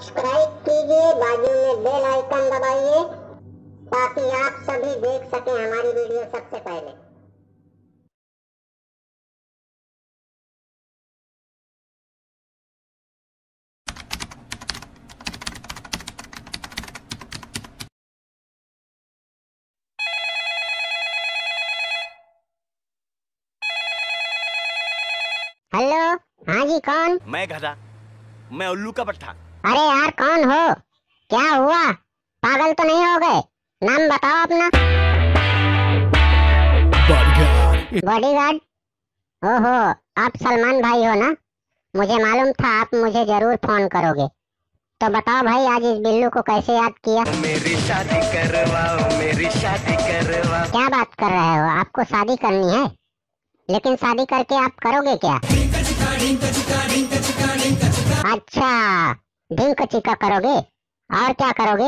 Subscribe कीजिए, बाजू में बेल आइकन दबाइए ताकि आप सभी देख सकें हमारी वीडियो सबसे पहले। हेलो, हाँ जी, कौन? मैं गधा, मैं उल्लू का पट्टा। अरे यार, कौन हो? क्या हुआ? पागल तो नहीं हो गए? नाम बताओ अपना। बॉडीगार्ड? ओहो, आप सलमान भाई हो ना? मुझे मालूम था आप मुझे जरूर फोन करोगे। तो बताओ भाई, आज इस बिल्लू को कैसे याद किया? मेरी शादी करवाओ, मेरी शादी करवाओ। क्या बात कर रहे हो? आपको शादी करनी है? लेकिन शादी करके आप करोगे क्या? अच्छा, ढिंक चिका करोगे? और क्या करोगे?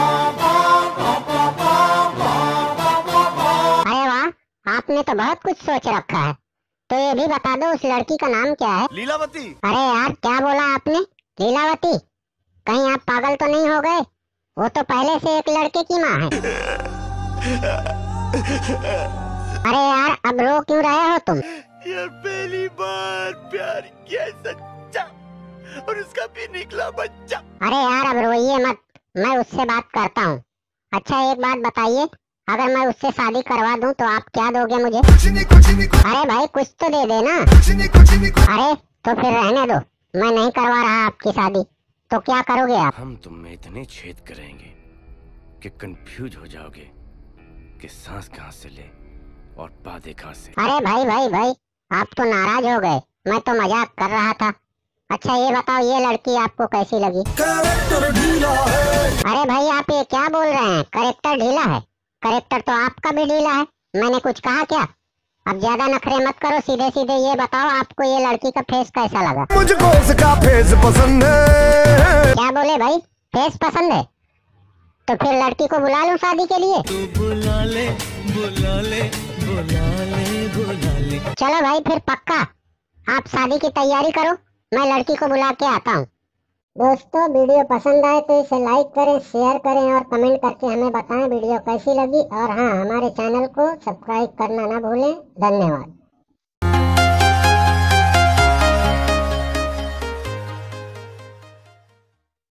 अरे वाह, आपने तो बहुत कुछ सोच रखा है। तो ये भी बता दो, उस लड़की का नाम क्या है? लीलावती। अरे यार, क्या बोला आपने? लीलावती? कहीं आप पागल तो नहीं हो गए? वो तो पहले से एक लड़के की माँ है। अरे यार, अब रो क्यों रहे हो तुम? यार, पहली बार प्यार किया सच्चा और उसका भी निकला बच्चा। अरे यार, अब रोइए मत, मैं उससे बात करता हूँ। अच्छा, एक बात बताइए, अगर मैं उससे शादी करवा दूँ तो आप क्या दोगे मुझे? अरे भाई, कुछ तो दे देना। अरे तो फिर रहने दो, मैं नहीं करवा रहा आपकी शादी। तो क्या करोगे आप? हम तुम में इतने छेद करेंगे कि कंफ्यूज हो जाओगे कि सांस कहाँ से ले और बातें कहाँ से। अरे भाई भाई भाई, आप तो नाराज हो गए, मैं तो मजाक कर रहा था। अच्छा ये बताओ, ये लड़की आपको कैसी लगी? अरे भाई, आप ये क्या बोल रहे हैं? करेक्टर ढीला है? करेक्टर तो आपका भी ढीला है। मैंने कुछ कहा क्या? अब ज्यादा नखरे मत करो, सीधे सीधे ये बताओ, आपको ये लड़की का फेस कैसा लगा? मुझको उसका फेस पसंद है। क्या बोले भाई? फेस पसंद है? तो फिर लड़की को बुला लूं शादी के लिए? तू बुला ले, बुला ले, बुला ले, बुला ले। चलो भाई, फिर पक्का आप शादी की तैयारी करो, मैं लड़की को बुला के आता हूँ। दोस्तों, वीडियो पसंद आए तो इसे लाइक करें, शेयर करें और कमेंट करके हमें बताएं वीडियो कैसी लगी। और हाँ, हमारे चैनल को सब्सक्राइब करना ना भूलें। धन्यवाद।